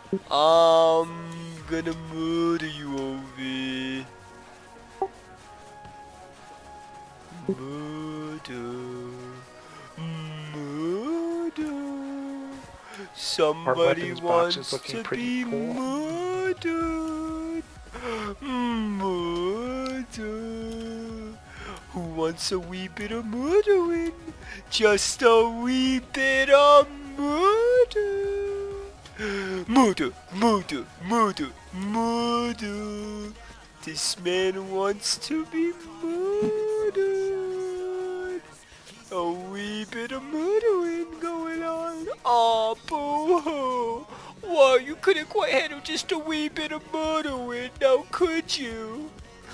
I'm gonna murder you, Ovi. Murder. Murder. Somebody wants to be murdered. Murder. Who wants a wee bit of murdering? Just a wee bit of murder. Murder, murder, murder, murder. This man wants to be murdered. A wee bit of murdering going on. Aw, boo-hoo. Whoa, you couldn't quite handle just a wee bit of murdering, now could you?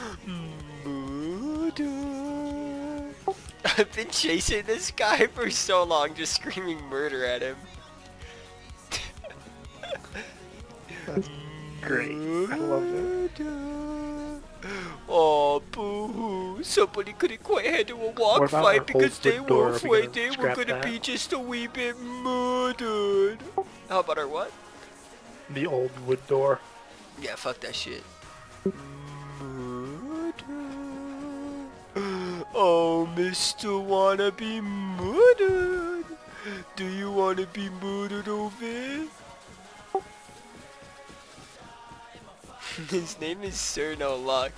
Murder. I've been chasing this guy for so long, just screaming murder at him. That's great. I love it. Oh, boo-hoo. Somebody couldn't quite handle a walk fight because they were afraid they were gonna be just a wee bit murdered. How about our what? The old wood door. Yeah, fuck that shit. Murder. Oh, Mr. Wanna be murdered? Do you wanna be murdered, Ovi? His name is Sir No Luck.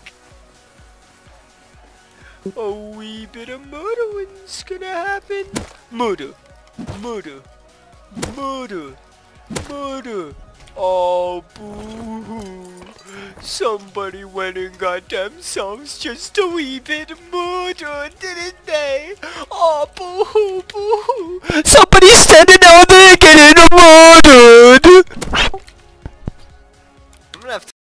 A wee bit of murdering's gonna happen. Murder, murder, murder, murder. Oh, boo-hoo. Somebody went and got themselves just a wee bit murdered, didn't they? Oh, boo-hoo, boo-hoo. Somebody's standing out there getting murdered. I'm gonna have to